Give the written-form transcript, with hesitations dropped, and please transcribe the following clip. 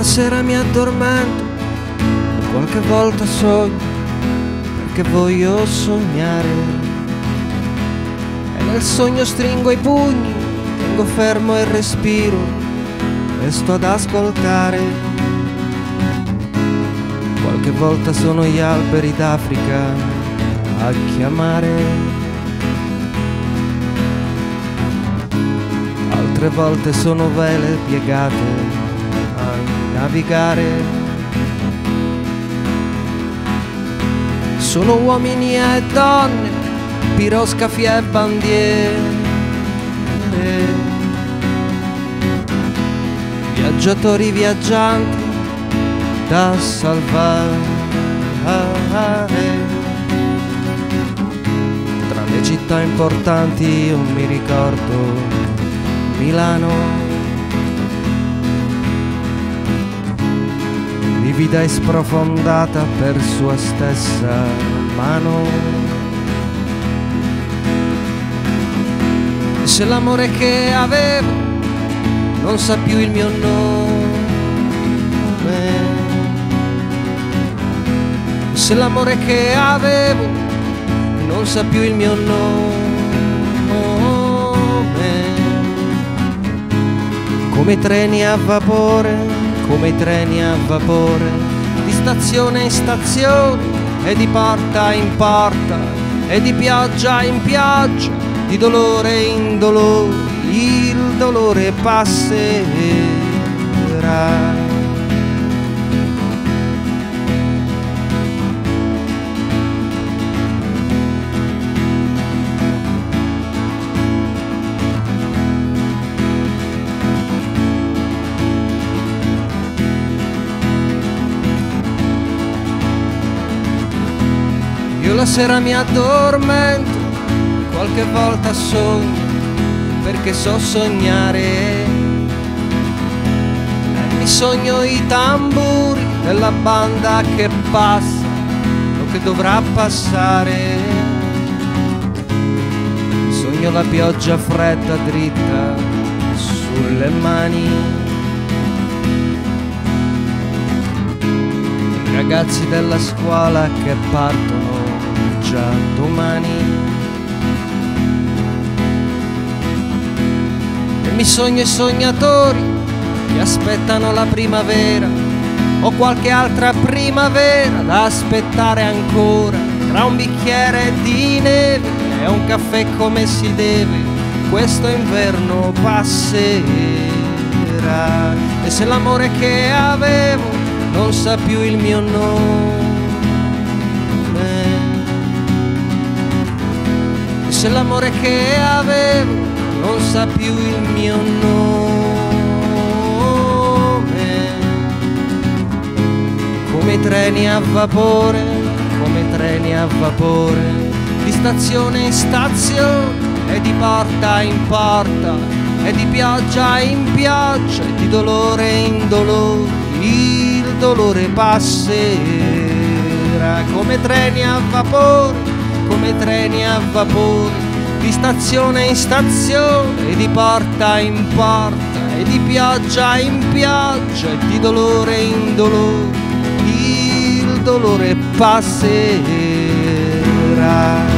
la sera mi addormento, qualche volta sogno, perché voglio sognare. E nel sogno stringo i pugni, tengo fermo il respiro e sto ad ascoltare. Qualche volta sono gli alberi d'Africa a chiamare. Altre volte sono vele piegate a navigare. Sono uomini e donne, piroscafi e bandiere, viaggiatori viaggianti da salvare. Tra le città importanti io mi ricordo Milano, vivida e sprofondata per sua stessa mano. E se l'amore che avevo non sa più il mio nome, se l'amore che avevo non sa più il mio nome, come i treni a vapore, come i treni a vapore, di stazione in stazione e di porta in porta e di pioggia in pioggia, di dolore in dolore, il dolore passerà. Io la sera mi addormento, qualche volta sogno, perché so sognare. E mi sogno i tamburi della banda che passa, o che dovrà passare. Sogno la pioggia fredda dritta sulle mani, i ragazzi della scuola che partono già domani. E mi sogno i sognatori che aspettano la primavera o qualche altra primavera da aspettare ancora, tra un bicchiere di neve e un caffè come si deve, questo inverno passerà. E se l'amore che avevo non sa più il mio nome, se l'amore che avevo non sa più il mio nome, come i treni a vapore, come i treni a vapore, di stazione in stazione e di porta in porta e di pioggia in pioggia e di dolore in dolore, il dolore passerà. Come treni a vapore, come treni a vapore, di stazione in stazione e di porta in porta e di pioggia in pioggia e di dolore in dolore, il dolore passerà.